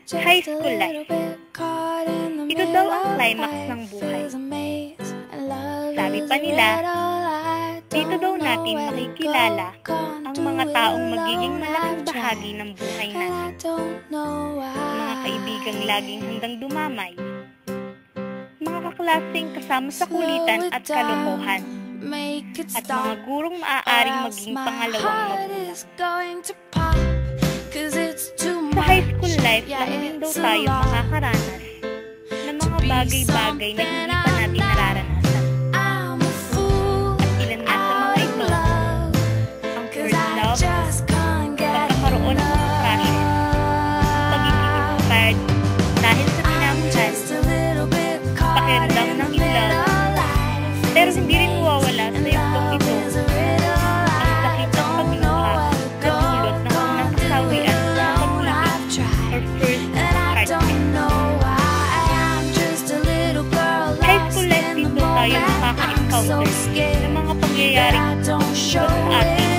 High school life. Ito daw ang climax ng buhay. Sabi pa nila, dito daw natin makikilala ang mga taong magiging malaking bahagi ng buhay natin. Mga kaibigang laging handang dumamay. Mga kaklaseng kasama sa kulitan at kalokohan. At mga gurong maaaring maging pangalawang magulang. Sa high school life lang din daw tayo makakaranas ng mga bagay-bagay na hindi pa natin nararanasan. At ilan nga sa mga ito, ang first love, pagkakaroon ng mga crushes, pagiging inspired dahil sa minamahal, pakiramdam ng in love, pero hindi rin mawawala sa yugtong ito ang sakit ng pagluha na dulot ng unang kasawian sa pag-ibig or first heartbreak. High school life din daw tayo nakaka-encounter ng mga pangyayaring tungkol sa ating